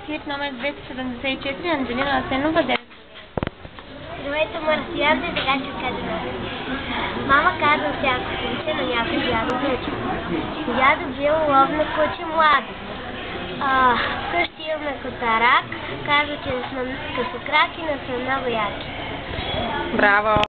Клип номер 274, Анджелина Асенова, 9. Здравейте, марсианци, така ще кажа на мама казва всяко куче, но някой дядо куче. Дядо бил ловно куче младо. Вкъщи имаме котарак, казва, че сме късокраки, но сме много яки. Браво!